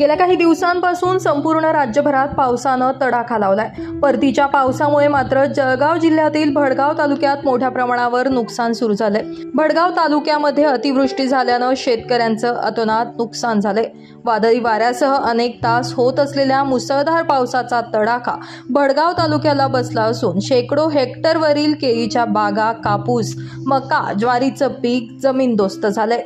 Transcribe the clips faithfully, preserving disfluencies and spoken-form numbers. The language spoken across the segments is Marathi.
गेल्या काही दिवसांपासून संपूर्ण राज्यभरात पावसानं तडाखा लावलाय। परतीच्या पावसामुळे मात्र जळगाव जिल्ह्यातील भडगाव तालुक्यात मोठ्या प्रमाणावर नुकसान सुरू झाले। भडगाव तालुक्यामध्ये अतिवृष्टी झाल्यानं शेतकऱ्यांचं अतोनात नुकसान झाले। वादळी वाऱ्यासह अनेक तास होत असलेल्या मुसळधार पावसाचा तडाखा भडगाव तालुक्याला बसला असून शेकडो हेक्टरवरील केळीच्या बागा, कापूस, मका, ज्वारीचं पीक जमीनदोस्त झाले।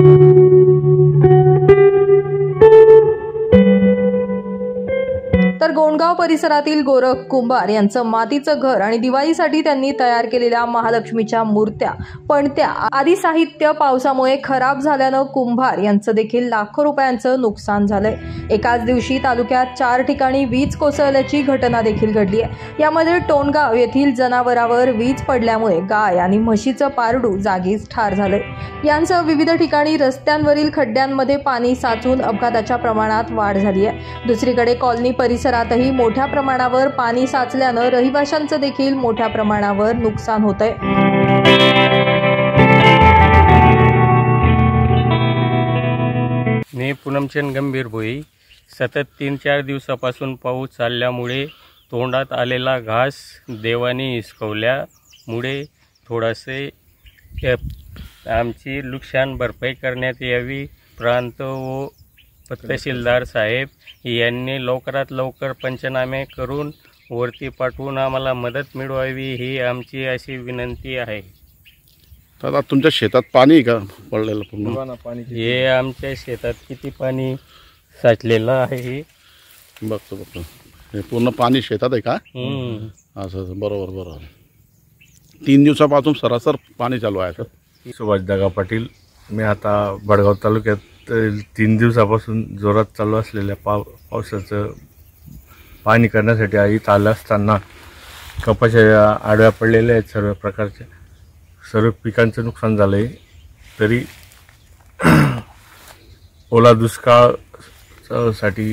तर गोंडगाव परिसरातील गोरख कुंभार यांचं मातीचं घर आणि दिवाळीसाठी त्यांनी तयार केलेल्या महालक्ष्मीच्या मूर्त्या, पणत्या आदी साहित्य पावसामुळे खराब झाल्यानं कुंभार यांचं देखील लाखो रुपयांचं नुकसान झालंय। एकाच दिवशी तालुक्यात चार ठिकाणी वीज कोसळल्याची घटना देखील घडली आहे। यामध्ये टोणगाव येथील जनावरावर वीज पडल्यामुळे गाय आणि म्हशीचं पारडू जागीच ठार झाले। यांसह विविध ठिकाणी रस्त्यांवरील खड्ड्यांमध्ये पाणी साचून अपघाताच्या प्रमाणात वाढ झाली आहे। दुसरीकडे कॉलनी परिसरातही मोठ्या प्रमाणावर पाणी साचल्यानं रहिवाशांचं देखील मोठ्या प्रमाणावर नुकसान होतंय। मी पूनमचंद गंभीर भोई। सतत तीन चार दिवसापासून पाऊस चालल्यामुळे तोंडात आलेला घास देवाने हिसकवल्यामुळे थोडासे आमची नुकसान भरपाई करण्यात यावी। प्रांत व तहसीलदार साहेब यांनी लवकरात लवकर पंचनामे करून वरती पाठवून आम्हाला मदत मिळवावी ही आमची अशी विनंती आहे। दादा, तुमच्या शेतात पाणी का पडलेलं पूर्ण? पाणी हे आमच्या शेतात किती पाणी साचलेलं आहे हे बघतो बघतो हे पूर्ण पाणी शेतात आहे का? हम्म असं बरोबर बरोबर। तीन दिवसापासून सरासर पाणी चालू आहे सर। सुभाष दागा पाटील। मी आता भडगाव तालुक्यात तीन दिवसापासून जोरात चालू असलेल्या पाव पावसाचं पाणी करण्यासाठी इथं आलं असताना कपाच्या आडव्या पडलेल्या आहेत। सर्व प्रकारच्या सर्व पिकांचं नुकसान झालं आहे। तरी ओला दुष्काळासाठी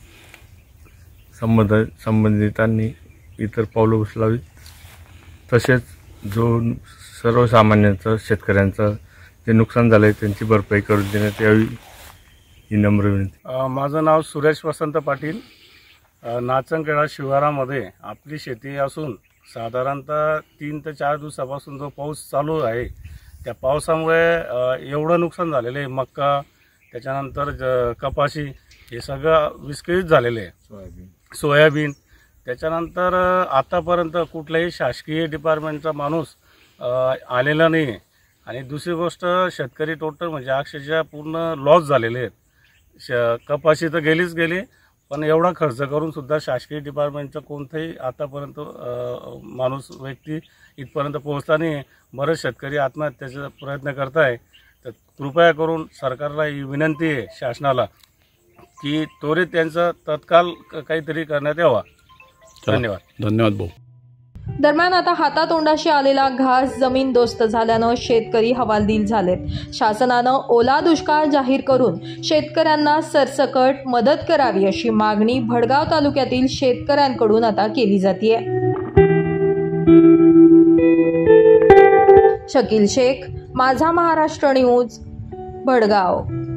संबंध संबंधितांनी इतर पावलं उचलावीत। तसेच जो सर्वसामान्यांचं शेतकऱ्यांचं जे नुकसान झालं आहे त्यांची भरपाई करून देण्यात यावी ही नम्र विनंती। माझं नाव सुरेश वसंत पाटील। नाचनखेडा शिवारामध्ये आपली शेती असून साधारणतः तीन ते चार दिवसापासून जो पाऊस चालू आहे त्या पावसामुळे एवढं नुकसान झालेलं आहे। मक्का, त्याच्यानंतर ज कपाशी हे सगळं विस्कळीत झालेलं आहे। सोयाबीन सोयाबीन त्याच्यानंतर आतापर्यंत कुठल्याही शासकीय डिपार्टमेंटचा माणूस आलेला नाही आहे। आणि दुसरी गोष्ट शेतकरी टोटल म्हणजे अक्षरशः पूर्ण लॉस झालेले आहेत। श कपाशी तर गेलीच गेली, पण एवढा खर्च करून सुद्धा शासकीय डिपार्टमेंटचा कोणताही आतापर्यंत माणूस व्यक्ती इथपर्यंत पोहोचला नाही। बरेच शेतकरी आत्महत्येचा प्रयत्न करत आहे। तर कृपया करून सरकारला ही विनंती आहे शासनाला की त्वरित त्यांचं तत्काळ काहीतरी करण्यात यावा। धन्यवाद धन्यवाद भाऊ। दरम्यान आता हातातोंडाशी आलेला घास जमीनदोस्त झाल्यानं शेतकरी हवालदिल झालेत। शासनानं ओला दुष्काळ जाहीर करून शेतकऱ्यांना सरसकट मदत करावी अशी मागणी भडगाव तालुक्यातील शेतकऱ्यांकडून आता केली जातेय। शकील शेख, माझा महाराष्ट्र न्यूज, भडगाव।